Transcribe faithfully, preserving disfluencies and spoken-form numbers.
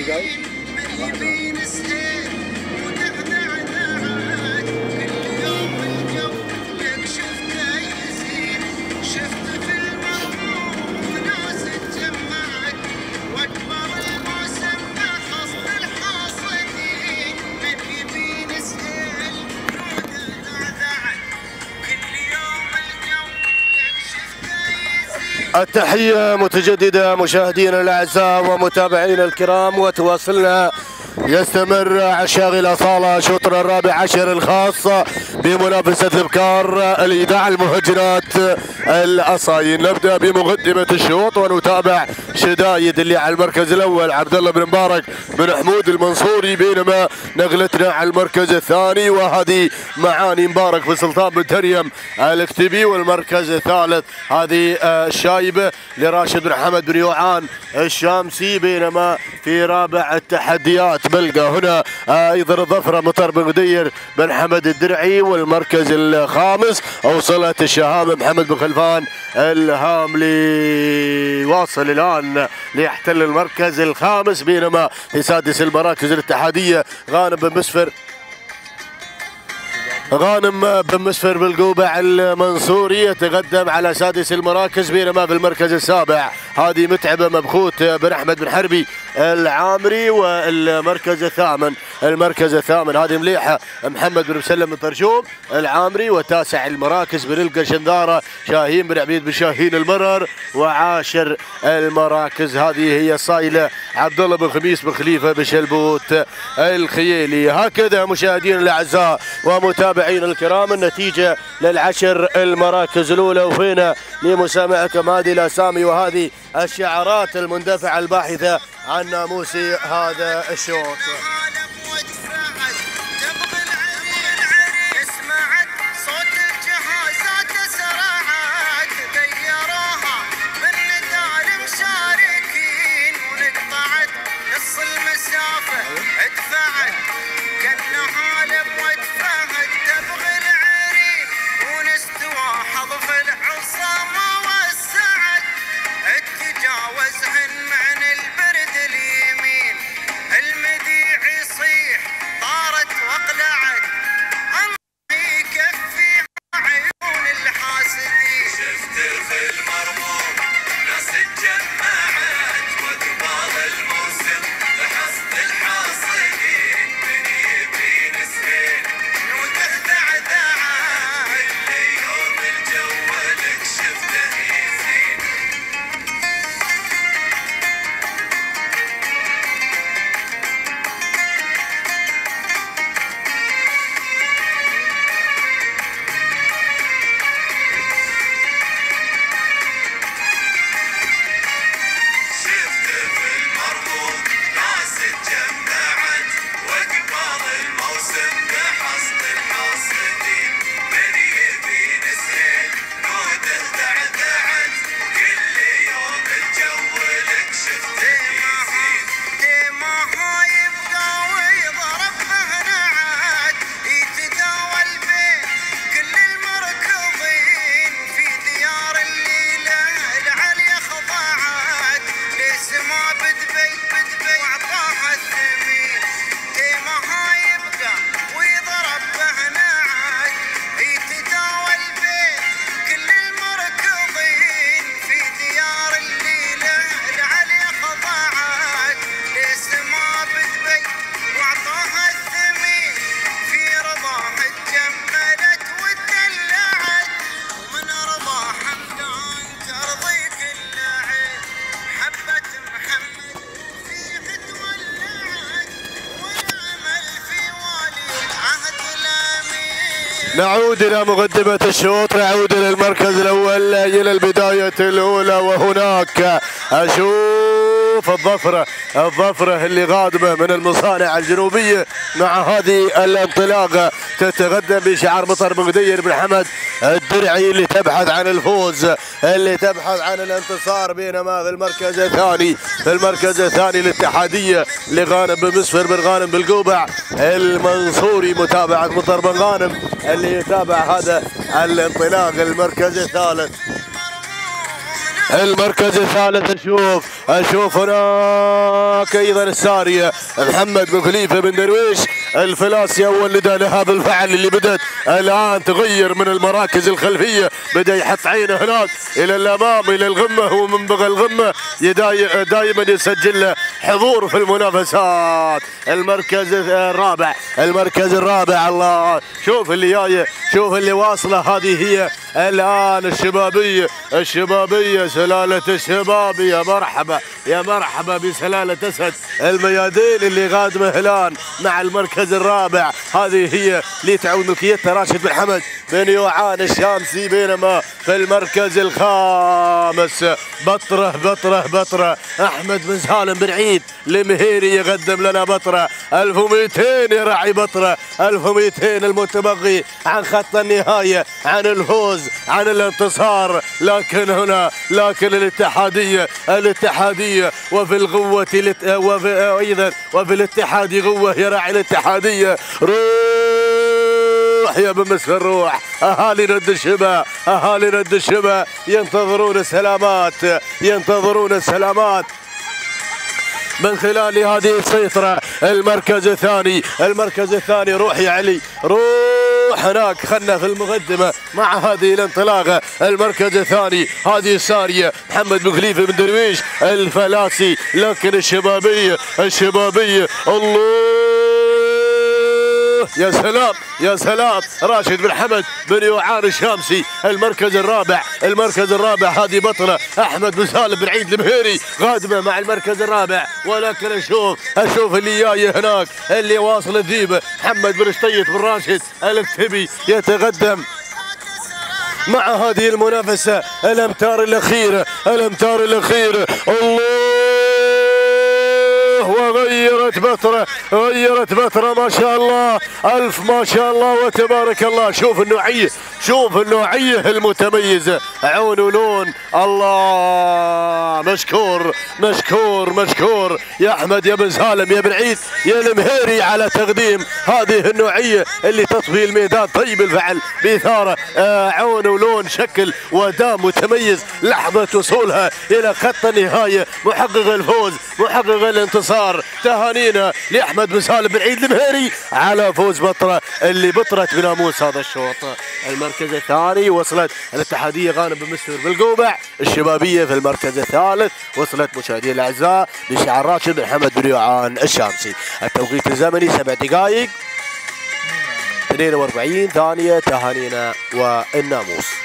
التحية متجددة مشاهدينا الأعزاء ومتابعينا الكرام، وتواصلنا يستمر عشاغل أصالة شوطنا الرابع عشر الخاص بمنافسة الابكار الاذاعه المهجنات الاصايين. نبدا بمقدمه الشوط ونتابع شدايد اللي على المركز الاول عبد الله بن مبارك بن حمود المنصوري، بينما نقلتنا على المركز الثاني وهذه معاني مبارك في سلطان بن تريم الكتبي، والمركز الثالث هذه الشايبه لراشد بن حمد بن يوعان الشامسي، بينما في رابع التحديات بلقى هنا ايضا الظفره مطر بن غدير بن حمد الدرعي، والمركز الخامس اوصلت الشهامه محمد بن خلفان الهاملي، واصل الان ليحتل المركز الخامس، بينما في سادس المراكز الاتحاديه غانم بن مسفر غانم بن مسفر بالقوبع المنصوري يتقدم على سادس المراكز، بينما في المركز السابع هذه متعبه مبخوت بن احمد بن حربي العامري، والمركز الثامن المركز الثامن هذه مليحه محمد بن مسلم بن طرشوم العامري، وتاسع المراكز بنلقى شنذاره شاهين بن عبيد بن شاهين المرر، وعاشر المراكز هذه هي صايله عبد الله بن خميس بن خليفه بن شلبوت الخيالي. هكذا مشاهدينا الاعزاء ومتابعينا الكرام النتيجه للعشر المراكز الاولى، وفينا لمسامعكم هذه الاسامي وهذه الشعارات المندفعه الباحثه عن ناموس هذا الشوط. نعود إلى مقدمة الشوط، نعود إلى المركز الأول إلى البداية الأولى، وهناك أشوف الظفرة الظفرة اللي قادمة من المصانع الجنوبية مع هذه الانطلاقة تتقدم بشعار مطر بن غدير بن حمد الدرعي اللي تبحث عن الفوز اللي تبحث عن الانتصار، بينما في المركز الثاني في المركز الثاني الاتحادية لغانم بن مسفر بن غانم بالقوبع المنصوري، متابعة مطر بن غانم اللي يتابع هذا الانطلاق. المركز الثالث المركز الثالث اشوف اشوف هناك ايضا الساريه محمد بن خليفه بن درويش الفلاسي اول نداء لها بالفعل اللي بدات الان تغير من المراكز الخلفيه، بدا يحط عينه هناك الى الامام الى الغمه، ومن بغى الغمه دائما يسجل له حضور في المنافسات. المركز الرابع المركز الرابع الله، شوف اللي جايه شوف اللي واصله، هذه هي الان الشبابيه الشبابيه سلاله الشباب. يا مرحبا يا مرحبا بسلاله اسد الميادين اللي قادمه الان مع المركز الرابع. هذه هي اللي تعود نكيتها راشد بن حمد بن يوعان الشامسي، بينما في المركز الخامس بطره بطره بطره احمد بن سالم بن عيد المهيري يقدم لنا بطره ألف ومئتين يا راعي بطره ألف ومئتين المتبقي عن خط النهايه، عن الفوز عن الانتصار. لكن هنا لكن الاتحاديه الاتحاديه وفي القوه وفي ايضا وفي الاتحاد قوه يا راعي الاتحاديه. روح يا بمسك الروح، اهالي رد الشبا اهالي رد الشبا ينتظرون السلامات ينتظرون السلامات من خلال هذه السيطرة. المركز الثاني المركز الثاني روح يا علي روح هناك، خلنا في المقدمة مع هذه الانطلاقة. المركز الثاني هذه السارية محمد بن خليفة بن درويش الفلاسي، لكن الشبابية الشبابية الله يا سلام يا سلام راشد بن حمد بن يوعان الشامسي. المركز الرابع المركز الرابع هذه بطلة احمد بن سالم بن عيد المهيري قادمه مع المركز الرابع. ولكن اشوف اشوف اللي جاي هناك اللي واصل الذيبه محمد بن شطيط بن راشد الكتبي يتقدم مع هذه المنافسه. الامتار الاخيره الامتار الاخيره الله، وغيرت بترة غيرت بترة ما شاء الله ألف ما شاء الله وتبارك الله. شوف النوعية شوف النوعية المتميزة، عون ولون الله. مشكور مشكور مشكور يا أحمد يا بن سالم يا بن عيد يا المهيري على تقديم هذه النوعية اللي تطفي الميدان طيب الفعل بإثارة. آه عون ولون شكل ودام متميز، لحظة وصولها إلى خط النهاية محقق الفوز محقق الانتصار. تهانينا لأحمد بن سالم بن عيد المهيري على فوز بطرة اللي بطرت بناموس هذا الشوط. المركز الثاني وصلت الاتحادية غانم بن مسفر بالقوبع، الشبابية في المركز الثالث وصلت مشاهدينا الأعزاء بشعار راشد بن حمد بن يوعان الشامسي. التوقيت الزمني سبع دقائق اثنين وأربعين ثانية. تهانينا والناموس.